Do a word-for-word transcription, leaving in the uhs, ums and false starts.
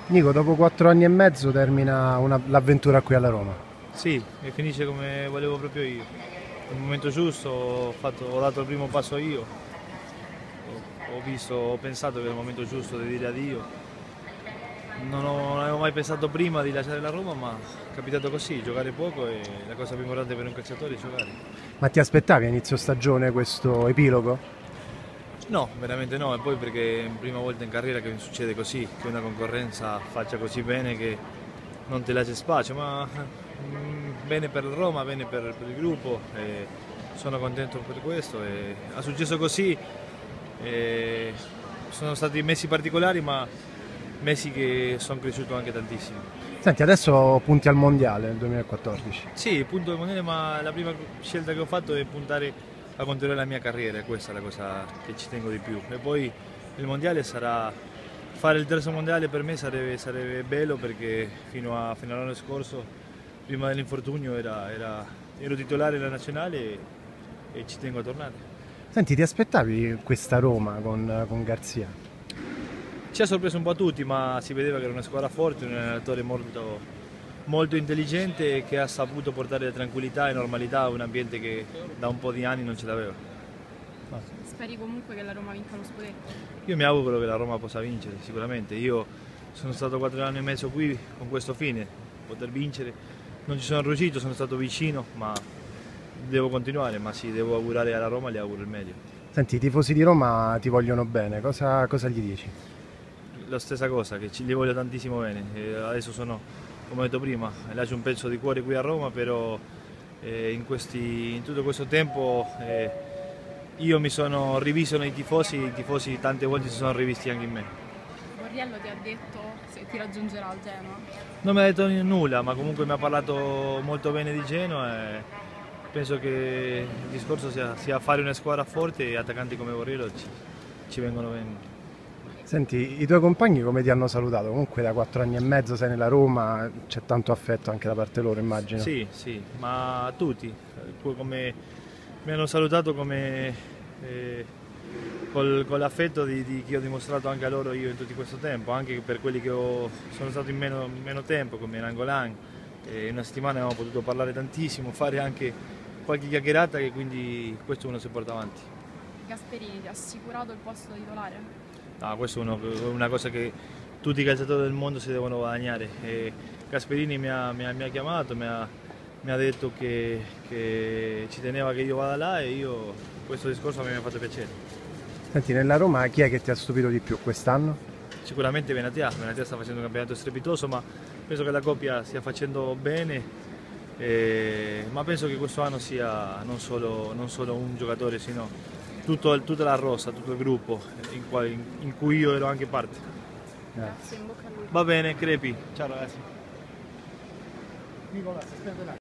Nico, dopo quattro anni e mezzo termina l'avventura qui alla Roma. Sì, e finisce come volevo proprio io. Nel momento giusto ho, fatto, ho dato il primo passo io, ho, ho, visto, ho pensato che era il momento giusto di dire addio. Non, ho, non avevo mai pensato prima di lasciare la Roma, ma è capitato così, giocare poco è la cosa più importante per un calciatore, è giocare. Ma ti aspettavi a inizio stagione questo epilogo? No, veramente no, e poi perché è la prima volta in carriera che mi succede così, che una concorrenza faccia così bene che non ti lascia spazio, ma mm, bene per la Roma, bene per, per il gruppo, e sono contento per questo. E ha successo così, e sono stati mesi particolari, ma mesi che sono cresciuto anche tantissimo. Senti, adesso punti al Mondiale nel duemilaquattordici. Sì, punto al Mondiale, ma la prima scelta che ho fatto è puntare a continuare la mia carriera, e questa è la cosa che ci tengo di più. E poi il Mondiale sarà, fare il terzo Mondiale per me sarebbe, sarebbe bello, perché fino, a, fino all'anno scorso, prima dell'infortunio, era, era, ero titolare della nazionale e, e ci tengo a tornare. Senti, ti aspettavi questa Roma con, con Garzia? Ci ha sorpreso un po' tutti, ma si vedeva che era una squadra forte, un allenatore molto, molto intelligente e che ha saputo portare tranquillità e normalità a un ambiente che da un po' di anni non ce l'aveva. Speri comunque che la Roma vinca lo scudetto? Io mi auguro che la Roma possa vincere, sicuramente. Io sono stato quattro anni e mezzo qui con questo fine, poter vincere. Non ci sono riuscito, sono stato vicino, ma devo continuare, ma sì, devo augurare alla Roma, gli auguro il meglio. Senti, i tifosi di Roma ti vogliono bene, cosa, cosa gli dici? La stessa cosa, che ci, li voglio tantissimo bene. E adesso sono, come ho detto prima, lascio un pezzo di cuore qui a Roma, però eh, in, questi, in tutto questo tempo eh, io mi sono rivisto nei tifosi, i tifosi tante volte si sono rivisti anche in me. Borriello ti ha detto se ti raggiungerà al Genoa? Non mi ha detto nulla, ma comunque mi ha parlato molto bene di Genoa e penso che il discorso sia, sia fare una squadra forte, e attaccanti come Borriello ci, ci vengono bene. Senti, i tuoi compagni come ti hanno salutato? Comunque da quattro anni e mezzo sei nella Roma, c'è tanto affetto anche da parte loro, immagino. Sì, sì, ma tutti, come, mi hanno salutato come, eh, col, con l'affetto di, di, che ho dimostrato anche a loro io in tutto questo tempo, anche per quelli che ho, sono stato in meno, meno tempo, come Nangolan. Eh, in una settimana abbiamo potuto parlare tantissimo, fare anche qualche chiacchierata, e quindi questo uno si porta avanti. Gasperini ti ha assicurato il posto titolare? No, questa è una cosa che tutti i calciatori del mondo si devono guadagnare. E Gasperini mi ha, mi ha, mi ha chiamato, mi ha, mi ha detto che, che ci teneva che io vada là, e io questo discorso mi ha fatto piacere. Senti, nella Roma chi è che ti ha stupito di più quest'anno? Sicuramente Benatia, Benatia sta facendo un campionato strepitoso, ma penso che la coppia stia facendo bene, eh, ma penso che questo anno sia non solo, non solo un giocatore, sino tutto, tutta la rosa, tutto il gruppo in, quale, in, in cui io ero anche parte. Grazie, in bocca al lupo. Va bene, crepi. Ciao ragazzi.